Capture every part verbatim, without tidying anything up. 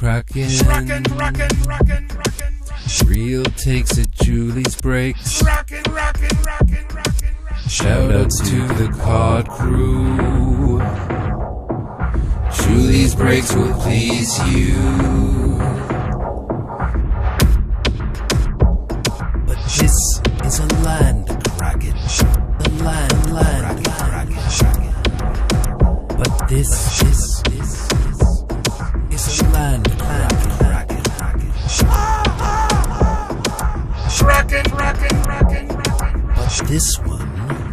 cracking. Rockin', rockin', rockin', rockin'. Real takes at Julie's breaks. Rockin', rockin', rockin', rockin'. Shout outs to the Cod crew. Julie's breaks will please you. But this is a land kraken. The land, land kraken. But this, this, this, this is a land kraken. Rockin', rockin', rockin', rockin'. But this one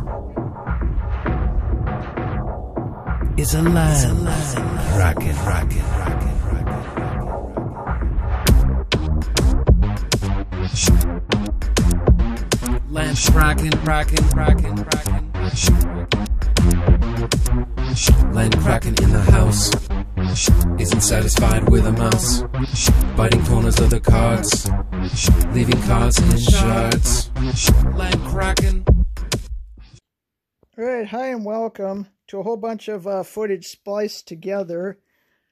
is a land kraken, kraken, kraken, kraken. Land kraken, kraken, kraken, kraken. Land kraken in the house isn't satisfied with a mouse, biting corners of the cards, leaving cards in shards. Land kraken. Alright, hi and welcome to a whole bunch of uh, footage spliced together.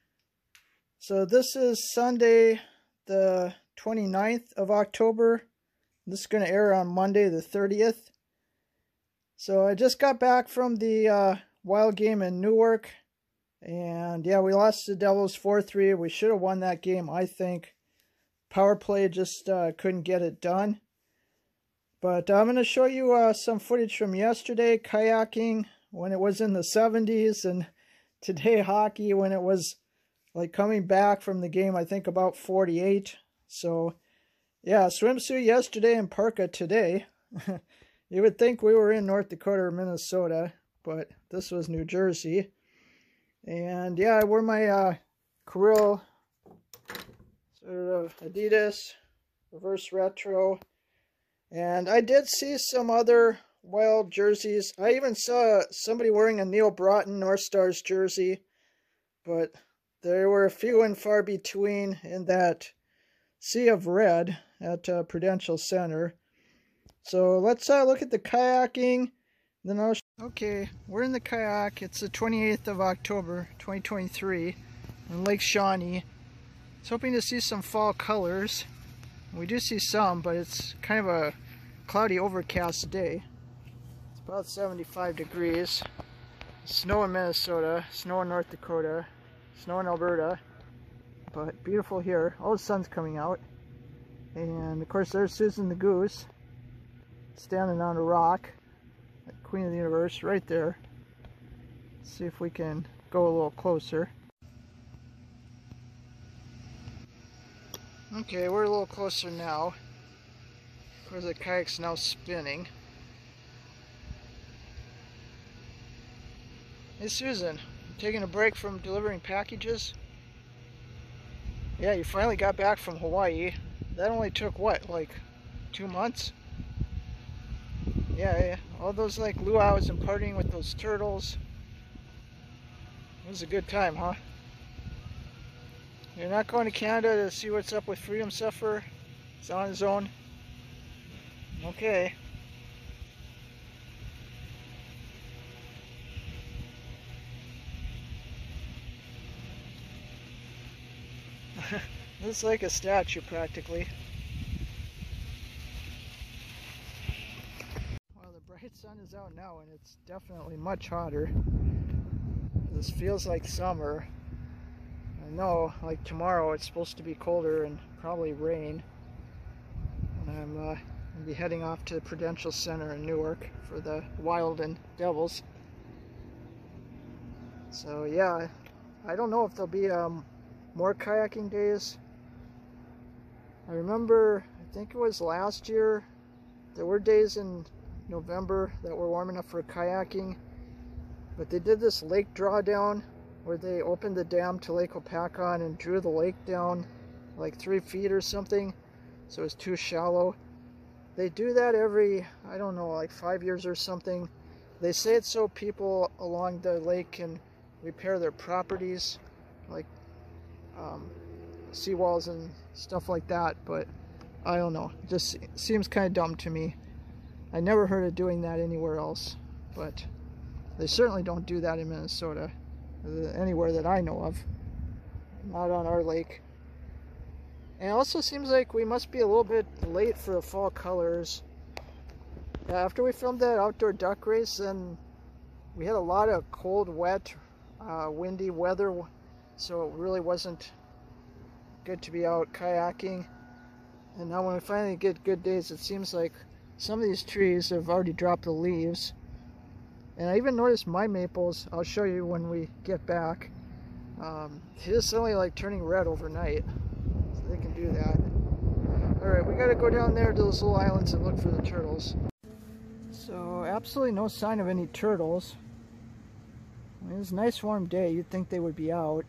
So this is Sunday the twenty-ninth of October. This is going to air on Monday the thirtieth. So I just got back from the uh, Wild game in Newark. And yeah, we lost the Devils four three. We should have won that game, I think. Power play just uh, couldn't get it done. But I'm going to show you uh, some footage from yesterday, kayaking when it was in the seventies, and today hockey when it was like coming back from the game, I think about forty-eight. So yeah, swimsuit yesterday and parka today. You would think we were in North Dakota or Minnesota, but this was New Jersey. And yeah, I wore my uh, Krill sort of Adidas reverse retro. And I did see some other Wild jerseys. I even saw somebody wearing a Neil Broughton North Stars jersey. But there were a few and far between in that sea of red at uh, Prudential Center. So let's uh, look at the kayaking. Then I'll okay, we're in the kayak. It's the twenty-eighth of October, twenty twenty-three, in Lake Shawnee. I was hoping to see some fall colors. We do see some, but it's kind of a cloudy, overcast day. It's about seventy-five degrees. Snow in Minnesota, snow in North Dakota, snow in Alberta, but beautiful here. Oh, the sun's coming out. And of course there's Susan the Goose, standing on a rock. Queen of the Universe right there. Let's see if we can go a little closer. Okay, we're a little closer now. Of course the kayak's now spinning. Hey Susan, you taking a break from delivering packages? Yeah, you finally got back from Hawaii. That only took what, like two months? Yeah, yeah, all those like luau's and partying with those turtles. It was a good time, huh? You're not going to Canada to see what's up with Freedom Sufferer? He's on his own? Okay. Looks like a statue practically. The sun is out now and it's definitely much hotter. This feels like summer. I know, like tomorrow it's supposed to be colder and probably rain. And I'm uh, going to be heading off to the Prudential Center in Newark for the Wild and Devils. So yeah, I don't know if there'll be um, more kayaking days. I remember, I think it was last year, there were days in November that were warm enough for kayaking, but they did this lake drawdown where they opened the dam to Lake Opakon and drew the lake down like three feet or something, so it was too shallow. They do that every, I don't know, like five years or something. They say it's so people along the lake can repair their properties, like um, seawalls and stuff like that, but I don't know, it just seems kind of dumb to me. I never heard of doing that anywhere else, but they certainly don't do that in Minnesota, anywhere that I know of. Not on our lake. And it also seems like we must be a little bit late for the fall colors. After we filmed that outdoor duck race, then we had a lot of cold, wet, uh, windy weather, so it really wasn't good to be out kayaking. And now when we finally get good days, it seems like some of these trees have already dropped the leaves. And I even noticed my maples, I'll show you when we get back, um, it's suddenly like turning red overnight. So they can do that. Alright, we gotta go down there to those little islands and look for the turtles. So absolutely no sign of any turtles. I mean, it's a nice warm day, you'd think they would be out.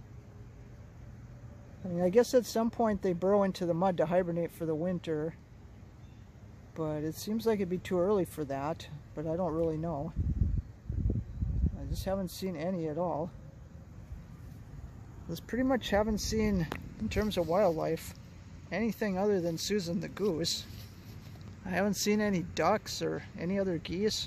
I mean, I guess at some point they burrow into the mud to hibernate for the winter. But it seems like it'd be too early for that, but I don't really know. I just haven't seen any at all. I just pretty much haven't seen, in terms of wildlife, anything other than Susan the goose. I haven't seen any ducks or any other geese.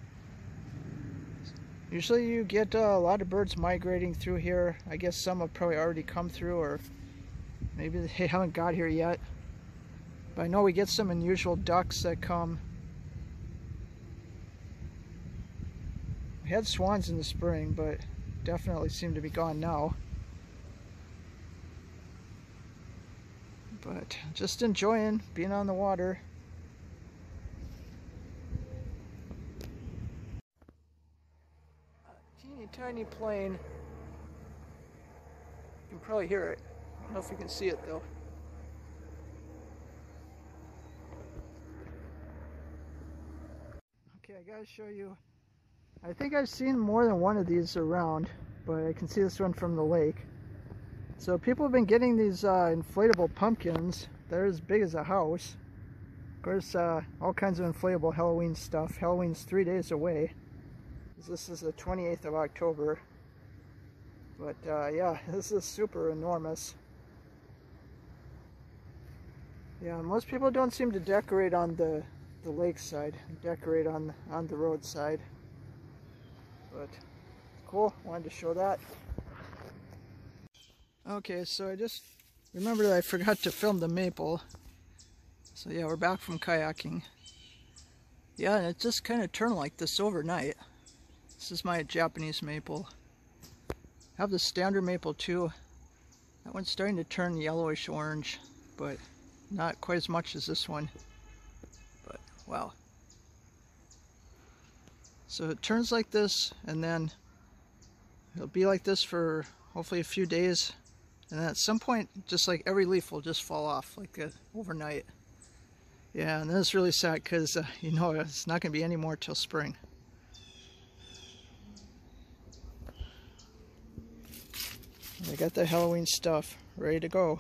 Usually you get uh, a lot of birds migrating through here. I guess some have probably already come through, or maybe they haven't got here yet. But I know we get some unusual ducks that come. We had swans in the spring, but definitely seem to be gone now. But just enjoying being on the water. A teeny tiny plane. You can probably hear it. I don't know if you can see it though. Okay, I gotta show you. I think I've seen more than one of these around, but I can see this one from the lake. So people have been getting these uh, inflatable pumpkins. They're as big as a house. Of course, uh, all kinds of inflatable Halloween stuff. Halloween's three days away. This is the twenty-eighth of October. But uh, yeah, this is super enormous. Yeah, most people don't seem to decorate on the the lakeside, decorate on on the roadside, but cool. Wanted to show that. Okay, so I just remembered that I forgot to film the maple. So yeah, we're back from kayaking. Yeah, and it just kind of turned like this overnight. This is my Japanese maple. I have the standard maple too. That one's starting to turn yellowish orange, but not quite as much as this one. But wow. So it turns like this, and then it'll be like this for hopefully a few days, and then at some point just like every leaf will just fall off like uh, overnight. Yeah, and then it's really sad because uh, you know it's not going to be any more till spring. I got the Halloween stuff ready to go.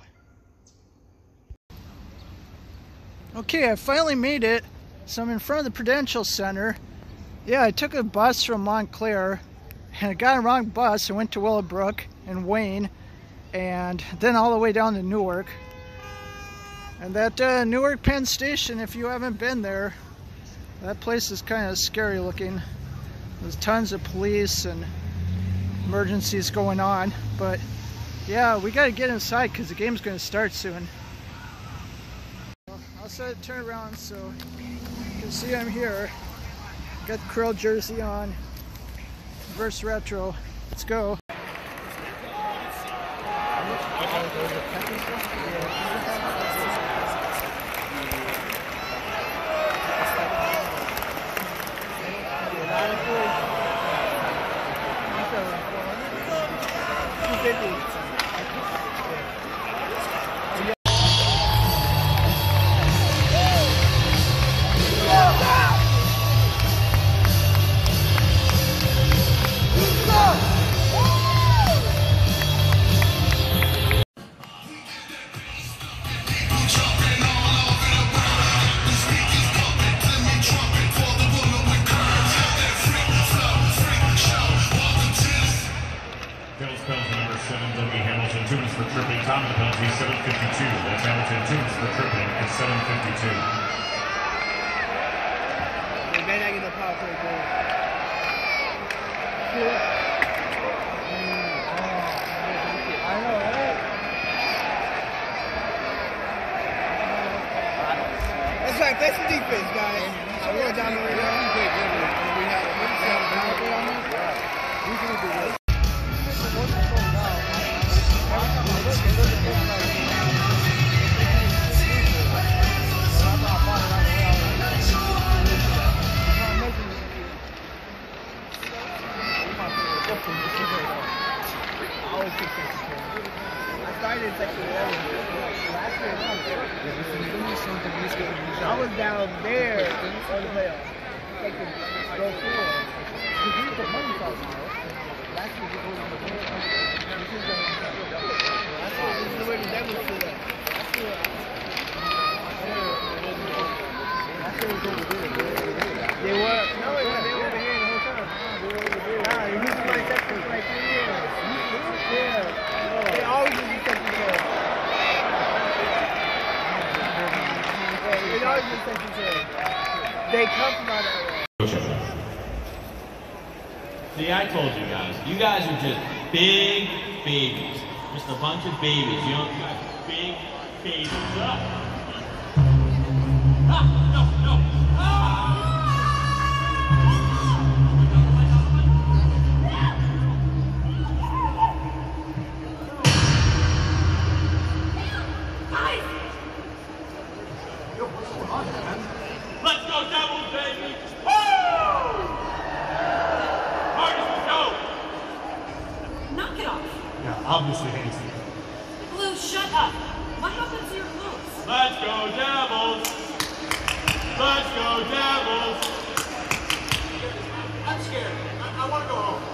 Okay, I finally made it. So I'm in front of the Prudential Center. Yeah, I took a bus from Montclair and I got a wrong bus. I went to Willowbrook and Wayne and then all the way down to Newark. And that uh, Newark Penn Station, if you haven't been there, that place is kind of scary looking. There's tons of police and emergencies going on, but yeah, we got to get inside because the game's going to start soon. I'll set it turn around so you can see I'm here. Got the Krill jersey on, Verse Retro. Let's go. Two minutes for tripping. Time of the penalty, seven fifty-two. That's Hamilton, two minutes for tripping at seven fifty-two. They may not get the power play goal. I know, right? trying to play some defense, guys. I'm going down the way. We had a good set on this. Usually do this. I was down there on the playoff. Taking go forward. Because you put money talk now. Last year we were on the playoff. This is the way the Devils stood up. Last year was over there. They were. No, they were over here the whole time. They were over there. Nah, you used to play Texas for like three years. Yeah. They always used to Texas there. They always used to Texas there. They come from out of there. See, I told you guys. You guys are just big babies. Just a bunch of babies. You know, you guys are big babies. Ah! Ah, no, no. Ah! Let's go Devils, baby! Woo! Marcus, let's go! Knock it off. Yeah, obviously Hanson. Blue, shut up. What happened to your clothes? Let's go Devils! Let's go Devils! I'm scared. I, I want to go home.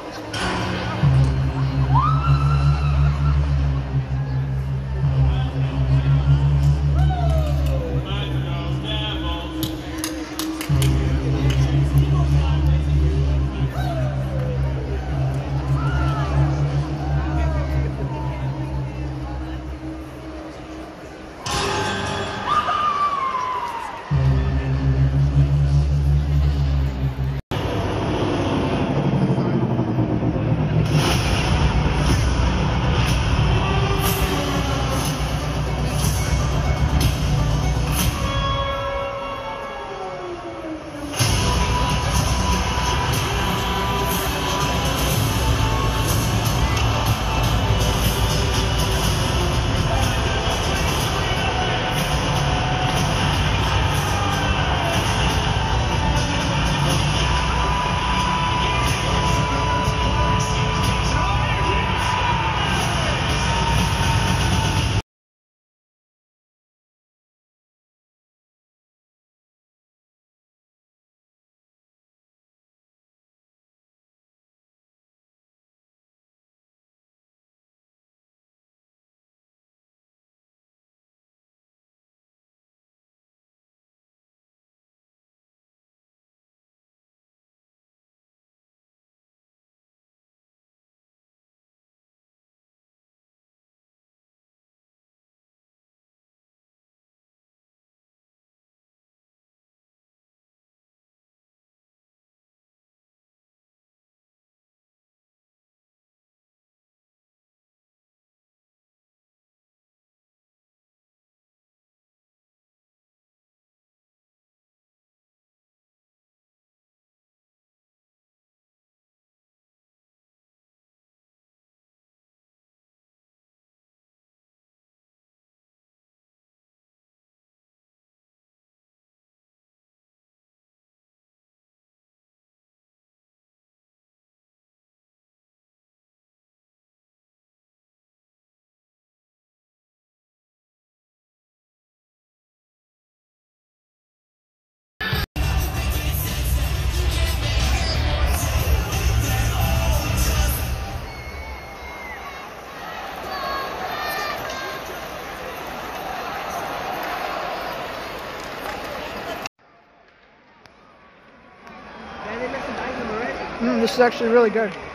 Mm, this is actually really good. We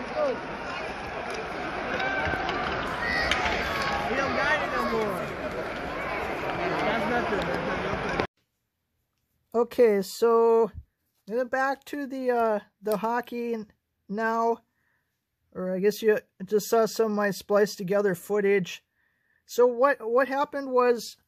don't got it no more. That's nothing. That's nothing. Okay, so then back to the uh, the hockey now, or I guess you just saw some of my spliced together footage. So what what happened was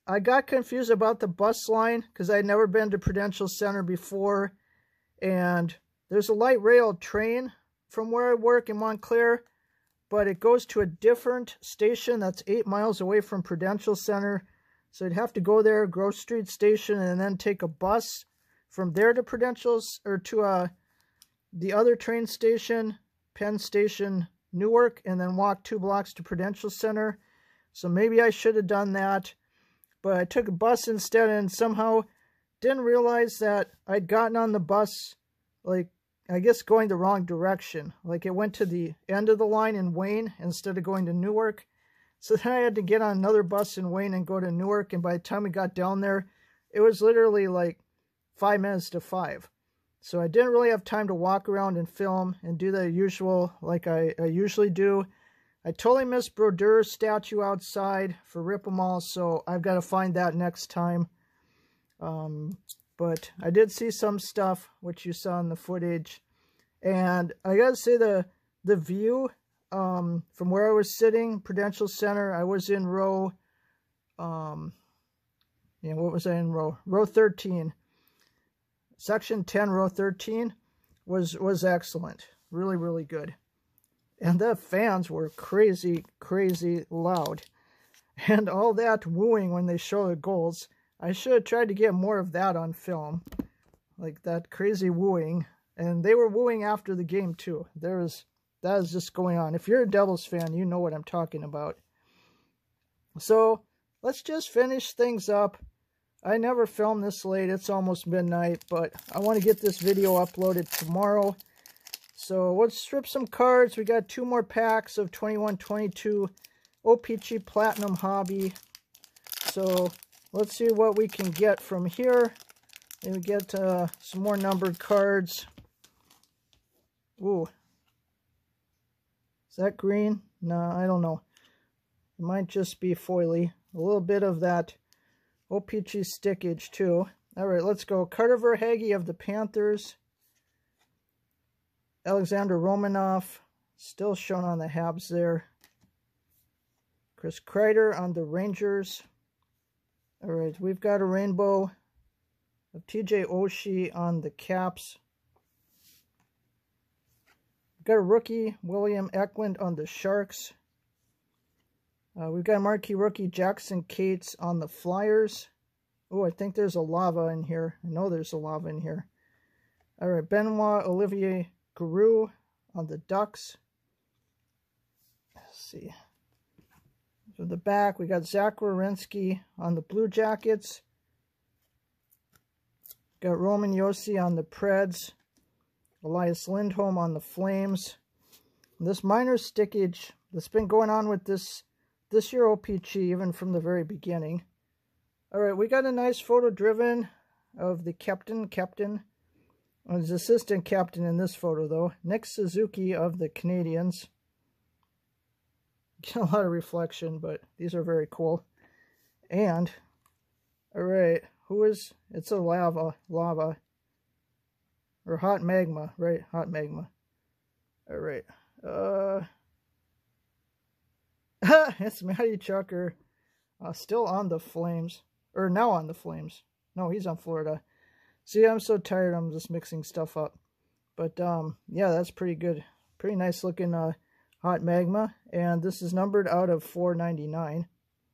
I got confused about the bus line because I'd never been to Prudential Center before. And there's a light rail train from where I work in Montclair, but it goes to a different station that's eight miles away from Prudential Center. So you'd have to go there, Grove Street Station, and then take a bus from there to Prudential's, or to uh, the other train station, Penn Station, Newark, and then walk two blocks to Prudential Center. So maybe I should have done that, but I took a bus instead and somehow didn't realize that I'd gotten on the bus, like, I guess going the wrong direction. Like, it went to the end of the line in Wayne instead of going to Newark. So then I had to get on another bus in Wayne and go to Newark, and by the time we got down there, it was literally like five minutes to five. So I didn't really have time to walk around and film and do the usual like I, I usually do. I totally missed Brodeur's statue outside for Rip 'Em All, so I've got to find that next time. Um, but I did see some stuff, which you saw in the footage. And I got to say, the, the view um, from where I was sitting, Prudential Center, I was in row, um, yeah, what was I in row? Row thirteen. Section ten, row thirteen was, was excellent. Really, really good. And the fans were crazy, crazy loud. And all that wooing when they show the goals. I should have tried to get more of that on film. Like that crazy wooing. And they were wooing after the game too. There was, that was just going on. If you're a Devils fan, you know what I'm talking about. So, let's just finish things up. I never filmed this late. It's almost midnight, but I want to get this video uploaded tomorrow. So let's strip some cards. We got two more packs of twenty-one twenty-two O P C Platinum Hobby. So let's see what we can get from here. Maybe get uh, some more numbered cards. Ooh. Is that green? No, I don't know. It might just be foily. A little bit of that O P C stickage too. All right, let's go. Carter Verhaeghe of the Panthers. Alexander Romanov, still shown on the Habs there. Chris Kreider on the Rangers. All right, we've got a rainbow of T J Oshie on the Caps. We've got a rookie, William Eklund on the Sharks. Uh, we've got a marquee rookie, Jackson Cates on the Flyers. Oh, I think there's a lava in here. I know there's a lava in here. All right, Benoit Olivier Giroux on the Ducks. Let's see. From the back, we got Zach Werenski on the Blue Jackets. Got Roman Josi on the Preds. Elias Lindholm on the Flames. And this minor stickage that's been going on with this this year O P C, even from the very beginning. All right, we got a nice photo driven of the captain, captain, his assistant captain in this photo though, Nick Suzuki of the Canadiens. Get a lot of reflection, but these are very cool. And, all right, who is, it's a lava, lava, or hot magma, right, hot magma. All right, uh, it's Matty Chucker, uh, still on the Flames, or now on the Flames. No, he's on Florida. See, I'm so tired, I'm just mixing stuff up. But, um, yeah, that's pretty good. Pretty nice looking, uh, hot magma. And this is numbered out of four ninety-nine.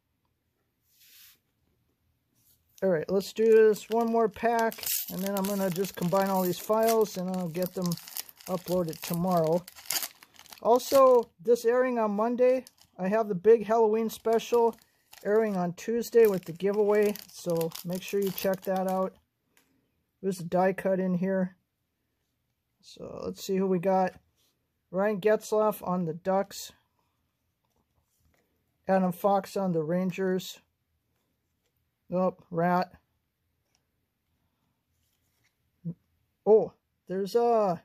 Alright, let's do this one more pack. And then I'm going to just combine all these files and I'll get them uploaded tomorrow. Also, this airing on Monday, I have the big Halloween special airing on Tuesday with the giveaway. So make sure you check that out. There's a die cut in here. So let's see who we got. Ryan Getzlaf on the Ducks. Adam Fox on the Rangers. Oh, Rat. Oh, there's a...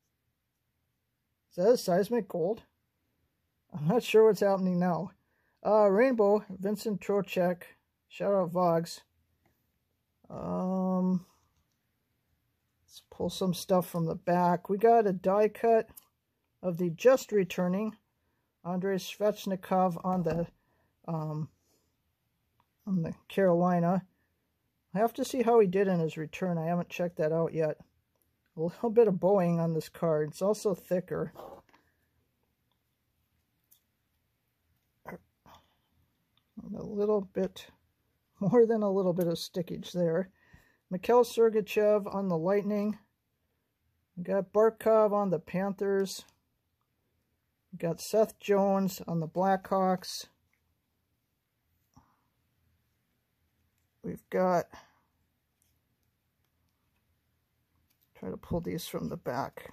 Is that a seismic gold? I'm not sure what's happening now. Uh, Rainbow, Vincent Trocheck. Shout out Vogs. Um... Let's pull some stuff from the back. We got a die cut of the just returning Andrei Svechnikov on the um, on the Carolina. I have to see how he did in his return. I haven't checked that out yet. A little bit of bowing on this card. It's also thicker. A little bit, more than a little bit of stickage there. Mikhail Sergachev on the Lightning. We got Barkov on the Panthers. We got Seth Jones on the Blackhawks. We've got, try to pull these from the back.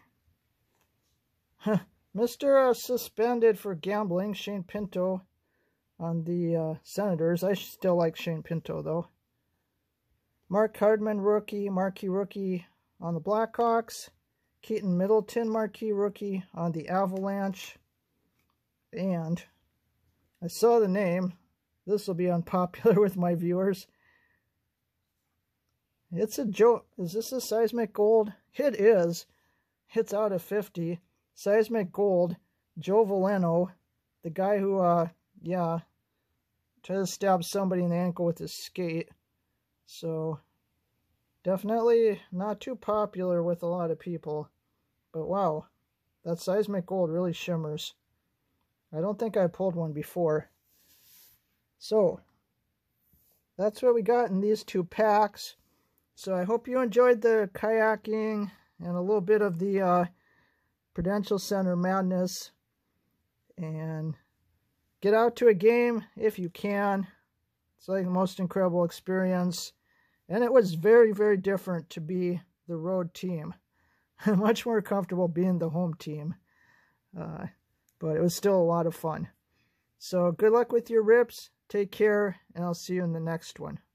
Mister Uh, suspended for gambling, Shane Pinto on the uh, Senators. I still like Shane Pinto, though. Mark Hardman, rookie. Marquee rookie on the Blackhawks. Keaton Middleton, marquee rookie on the Avalanche. And I saw the name. This will be unpopular with my viewers. It's a Joe. Is this a Seismic Gold? It is. It's out of fifty. Seismic Gold. Joe Veleno. The guy who, uh, yeah, tried to stab somebody in the ankle with his skate. So, definitely not too popular with a lot of people. But wow, that Seismic Gold really shimmers. I don't think I pulled one before. So, that's what we got in these two packs. So I hope you enjoyed the kayaking and a little bit of the uh, Prudential Center madness. And get out to a game if you can. It's like the most incredible experience. And it was very, very different to be the road team. Much more comfortable being the home team. Uh, but it was still a lot of fun. So good luck with your rips. Take care, and I'll see you in the next one.